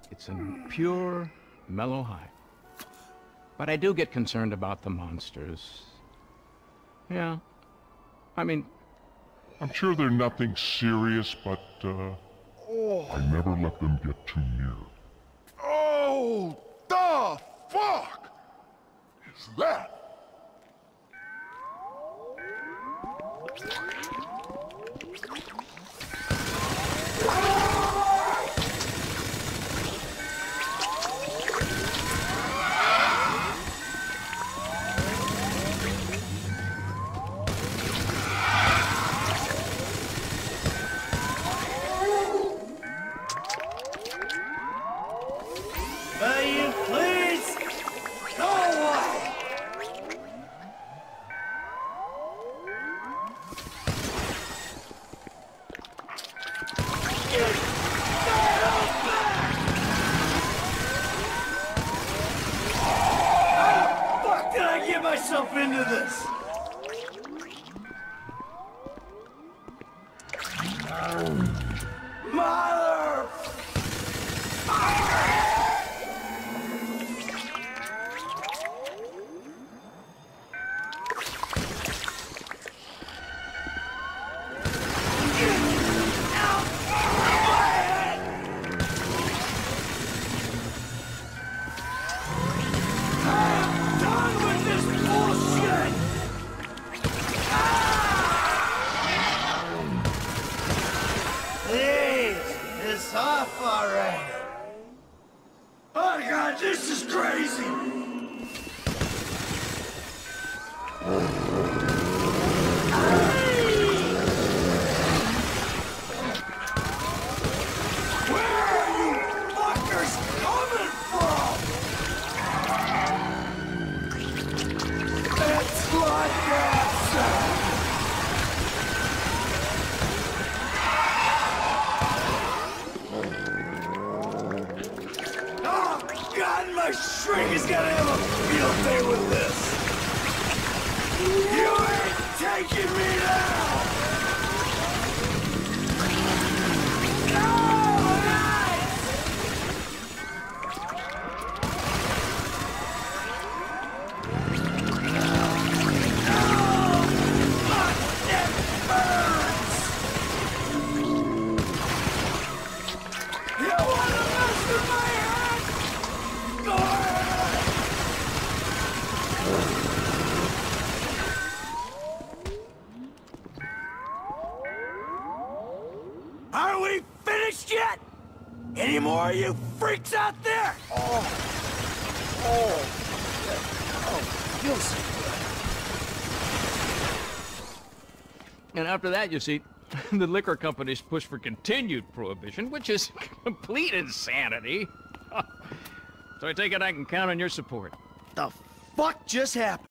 It's a pure, mellow high. But I do get concerned about the monsters. Yeah. I mean... I'm sure they're nothing serious, but, I never let them get too near. Oh, the fuck is that? Into this. Mother! Off already. Oh God, this is crazy. Where are you fuckers coming from? It's like that, sir. My shrink is gonna have a field day with this! You ain't taking me down! No! Nice! No! Fuck, that burns! You wanna mess with my head? Are we finished yet? Any more of you freaks out there? Feels so good. And after that, you see, the liquor companies push for continued prohibition, which is complete insanity. So I take it I can count on your support. The fuck just happened?